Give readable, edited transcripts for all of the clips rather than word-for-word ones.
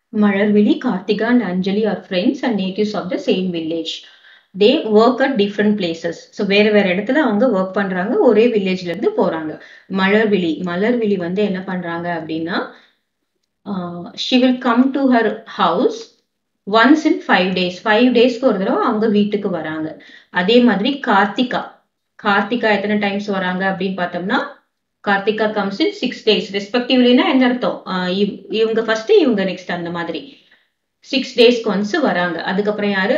Malarvizhi, Karthiga and Anjali are friends and natives of the same village. They work at different places. So வேற இடத்துல அவங்க work பண்றாங்க, ஒரே வில்லேஜ்ல இருந்து போறாங்க. மலர்விழி வந்து என்ன பண்றாங்க அப்படின்னா, she will come to her house once in 5 days. 5 டேஸ்க்கு ஒரு தடவை அவங்க வீட்டுக்கு வராங்க. அதே மாதிரி கார்த்திகா எத்தனை டைம்ஸ் வராங்க அப்படின்னு பார்த்தோம்னா, கார்த்திகா கம்ஸ் இன் 6 days ரெஸ்பெக்டிவ்லினா என்ன அர்த்தம், இவங்க ஃபர்ஸ்ட் இவங்க நெக்ஸ்ட் அந்த மாதிரி 6 டேஸ்க்கு ஒன்ஸ் வராங்க. அதுக்கப்புறம் யாரு,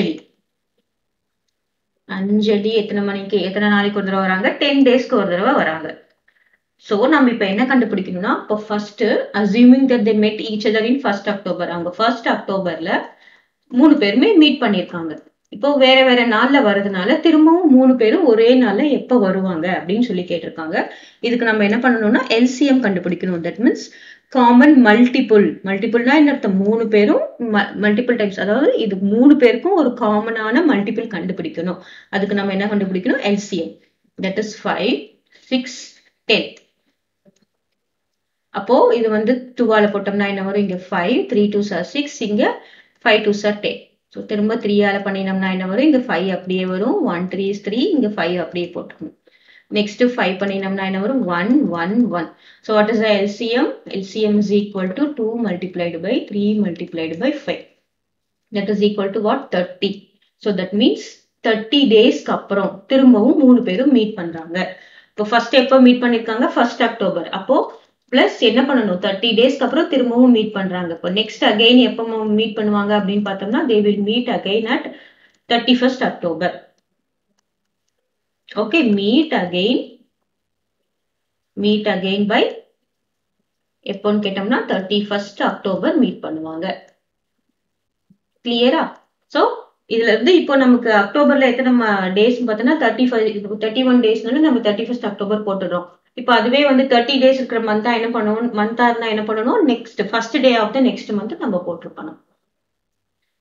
அஞ்சலி எத்தனை நாளைக்கு ஒரு தடவை வராங்க, 10 டேஸ்க்கு ஒரு தடவை வராங்க. சோ நம்ம இப்ப என்ன கண்டுபிடிக்கணும்னா, இப்போ ஃபர்ஸ்ட் அசியூமிங் தட் தே மெட் ஈச் அதர் இன் 1st அக்டோபர், அவங்க 1st அக்டோபர்ல 3 பேருமே மீட் பண்ணிருக்காங்க. இப்போ வேற வேற நாள்ல வர்றதுனால திரும்பவும் 3 பேரும் ஒரே நாள்ல எப்ப வருவாங்க அப்படின்னு சொல்லி கேட்டிருக்காங்க. இதுக்கு நம்ம என்ன பண்ணணும்னா எல்சிஎம் கண்டுபிடிக்கணும். தட் மீன்ஸ் காமன் மல்டிபிள்னா என்ன அர்த்தம், 3 பேரும் மல்டிபிள் டைம்ஸ், அதாவது இது 3 பேருக்கும் ஒரு காமனான மல்டிபிள் கண்டுபிடிக்கணும். அதுக்கு நம்ம என்ன கண்டுபிடிக்கணும், எல்சிஎம். That is 5, 6, 10. அப்போ இது வந்து 2ஆல போட்டோம்னா என்ன வரும், இங்க 5, 3 2s are 6, இங்க 5 2s are 10. ஸோ திரும்ப 3ஆல பண்ணினோம்னா என்ன வரும், இங்க 5 அப்படியே வரும், 1 3 is 3, இங்க 5 அப்படியே போட்டுக்கணும். நெக்ஸ்ட் 5 பண்ணினோம்னா என்ன வரும், 1 1 1. So what is the LCM? LCM is equal to 2 multiplied by 3 multiplied by 5. That is equal to what, 30. So that means 30 டேஸ்க்கு அப்புறம் திரும்பவும் 3 பேரும் மீட் பண்றாங்க. இப்போ ஃபர்ஸ்ட் எப்போ மீட் பண்ணிருக்காங்க, 1st அக்டோபர். அப்போ பிளஸ் என்ன பண்ணணும், 30 டேஸ்க்கு அப்புறம் திரும்பவும் மீட் பண்றாங்க. இப்போ நெக்ஸ்ட் அகைன் எப்போ மீட் பண்ணுவாங்க அப்படின்னு பார்த்தோம்னா, they will meet again at 31st October. Okay, meet again by எப்போன்னு கேட்டோம்னா 31st அக்டோபர் மீட் பண்ணுவாங்க. கிளியரா? சோ இதுல இருந்து இப்போ நமக்கு அக்டோபர்ல எத்தனை டேஸ் பார்த்தோம்னா 31 டேஸ்னால நம்ம 31st அக்டோபர் போட்டுடுறோம். இப்போ அதுவே வந்து 30 டேஸ் இருக்கிற மந்தா இருந்தா என்ன பண்ணணும், next first day of the next month நம்ம போட்டிருக்கணும்.